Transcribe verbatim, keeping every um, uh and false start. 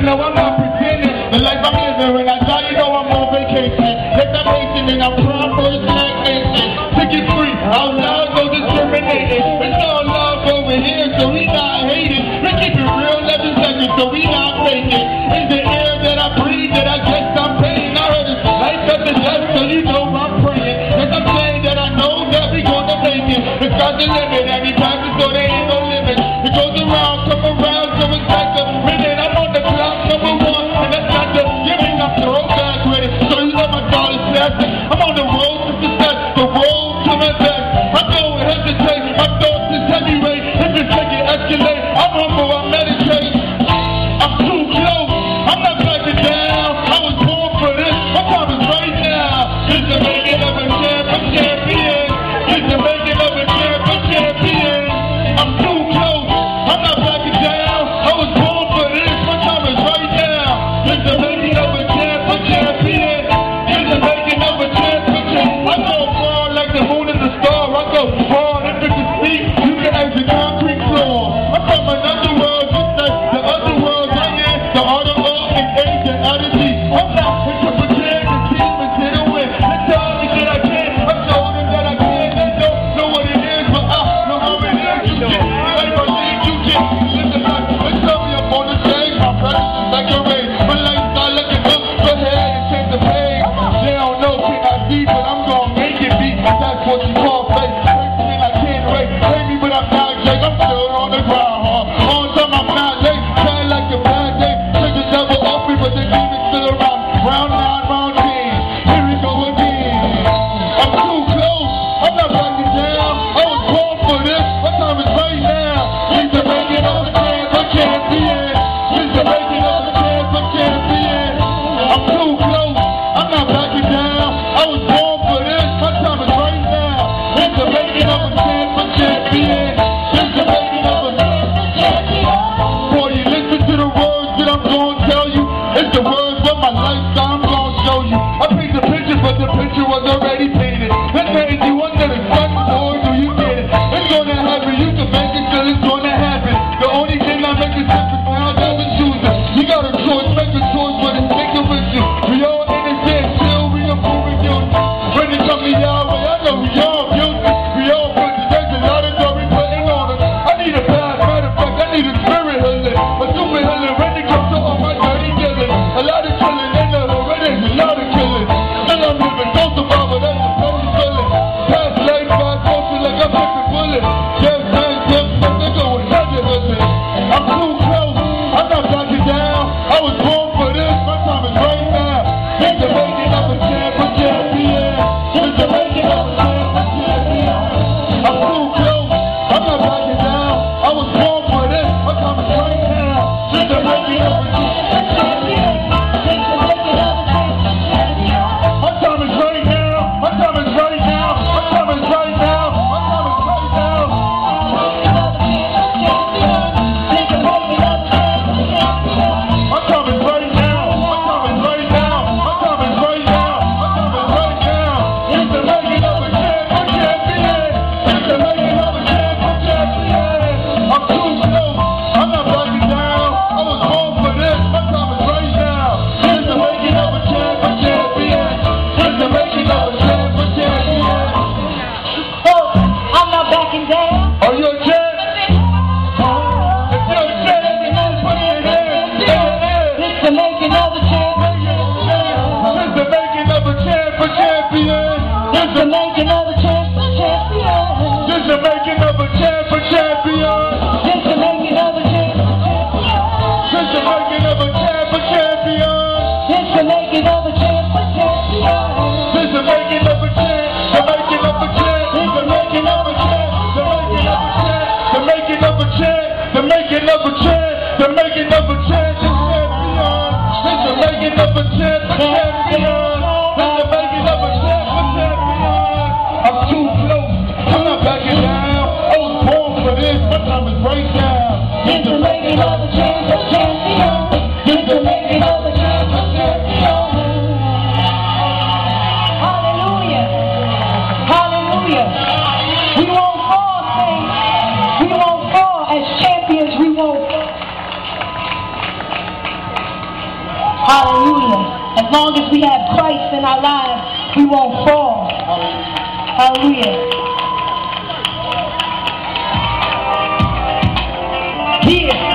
know I'm not pretending. The life I'm living, when I die, you know I'm on vacation. Yes, I'm Haitian and I'm proud for a snack nation. Ticket free, out loud, no discriminating. It's all love over here, so we not hating. We keep it real, eleven seconds, so we not faking. In the air that I breathe, that I guess I'm paying. I heard it's life at the death, so you know I'm praying. Yes, I'm saying that I know that we gonna make it. It's not the limit, every time we go, there ain't no limit. It goes around, come around, so it's like a minute. I'm on the clock, number one, and that's not the giving up the road back with it. So you know my daughter's blessing. I'm on the road to success, the road to my best. I don't hesitate, my thoughts is heavyweight. If it's like it escalate, I'm humble, I meditate. I'm too close, I'm not backing down. I was born for this, my time is right now. It's the making of a champ, a champion. It's the making of a champ, a champion. I'm too close, I'm not backing down. I was born for this, my time is right now. It's the making of a champ, a champion. It's the making of a champ, a champion. I go far like the moon and the star. I go far if it can speak, you can exit concrete floor. I'm from another world, just like the other world. I am the art of all and age and oddity. I'm not here to pretend the team is here to win. They tell me that I can, I show them that I can. They don't know what it is, but I know how it is. You get like I need you get. Listen up, they tell me I'm on the stage. My presence is like a rain. My lifestyle like a look for head and change the page. They don't know, can I see, but I'm gonna make it beat. That's what you call fake. Wait, I can't wait. Pay me, but I'm not Jake. I'm still on the ground, huh? On time, I'm not late. Trying like a bad day. Take the devil off me, but the demon's still around. Round nine, round ten. Here we go again. I'm too close. I'm not backing down. I was born for this. My time is right now. It's the making of a champ, a champion. It's the making of a champ, a champion. I'm too close. I'm not backing down. I was born for this. My time is right now. It's the making of a champ, a champion. It's the making of a champ, a champion. Boy, you listen to the words that I'm gonna tell you. It's the words of my lifestyle I'm gonna show you. I paint the picture, but the picture was already painted. Let's paint you under the sun, boy, do you get it? It's gonna happen, you can make it till it's gonna happen. The only thing I make is different for how I choose it. You got a choice, make a choice, but it's making with you. We all innocent, still we are moving guilty. When it comes to Yahweh, I know we all guilty. We all guilty, there's a lot of glory putting on us. I need a path, matter of fact, I need a spirit healing. A super healing when it comes to all my dirty dealing. A lot of killing in the hood, there's a lot of killing. Still I'm living, don't survive, but that's a very feeling. Past life, I posted like I'm flipping bullets. Yes, man, yes, man, they go with nothing, listen. I'm too close, I'm not backing down. I was born for this, my time is right now. It's the making of a champ, a champion. It's the making of a champ, a champion. I'm too close, I'm not backing down. I was born for this, my time is right now. It's the making of a champ, a champion. It's the making of a champ, a champion. My time is right now, my time is right now, my time is right now, my time is right now. My time is right now, my time is right now, my time is right now, my time is right now. It's the making of a champ, a champion. It's the making of a champ, a champion. I'm too close, I'm not backing down. I was born for this, my time is right now. It's the making of a champ, a champion. It's the making of a champ, a champion. Oh, I'm not backing down. Are you a champ? If you're a champ, put your hands in the air. It's the making of a champ, a champion. It's the making of a champ, a champion. It's the making of a champ, a champion. It's the making of a champ, a champion. It's the making of a champ, a champion. It's the making of a champ, a champion. It's the making of a champ, a champion. It's the making of a champ, the making of a champ, the making of a champ, the making of a champ, the making of a champ, the making of a champ, the making of a champ, the champion. It's the making of a champ, a champion. It's the making of a champ, a champion. I'm too close, I'm not backing down. I was born for this, my time is right now. It's the making of a champ, a champion. It's the making of a champ, a champion. Hallelujah. Hallelujah. We won't fall, saints. We won't fall. As champions, we won't fall. long as we have Christ in our lives, we won't fall. Hallelujah. Yeah.